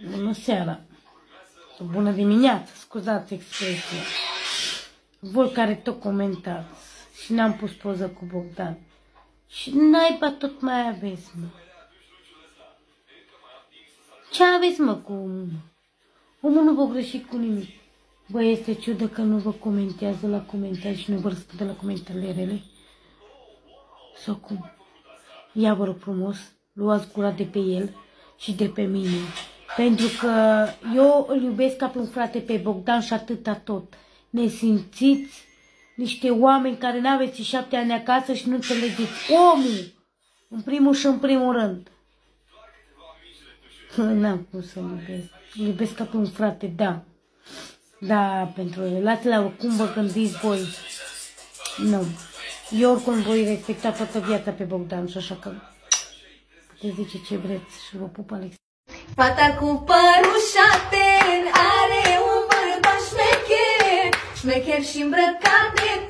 Bună seara. Bună dimineața, scuzați expresia. Voi care tot comentați și n-am pus poză cu Bogdan. Și naiba tot mai aveți, mă. Ce aveți, mă, cu omul? Omul nu vă greși cu nimic. Bă, este ciudă că nu vă comentează la comentarii și nu vă răspunde la comentariile rele? Sau cum? Ia, vă rog frumos, luați gura de pe el și de pe mine. Pentru că eu îl iubesc ca pe un frate pe Bogdan și atâta tot. Ne simțiți niște oameni care n-aveți 7 ani acasă și nu înțelegeți omul. În primul și în primul rând. N-am cum să-l iubesc. Îl iubesc ca pe un frate, da. Da, pentru relațiile, oricum vă gândiți voi. Nu. Eu oricum voi respecta toată viața pe Bogdan și așa că puteți zice ce vreți și vă pup, Alex. Fata cu părul șaten are un bărbat șmecher, șmecher și îmbrăcat de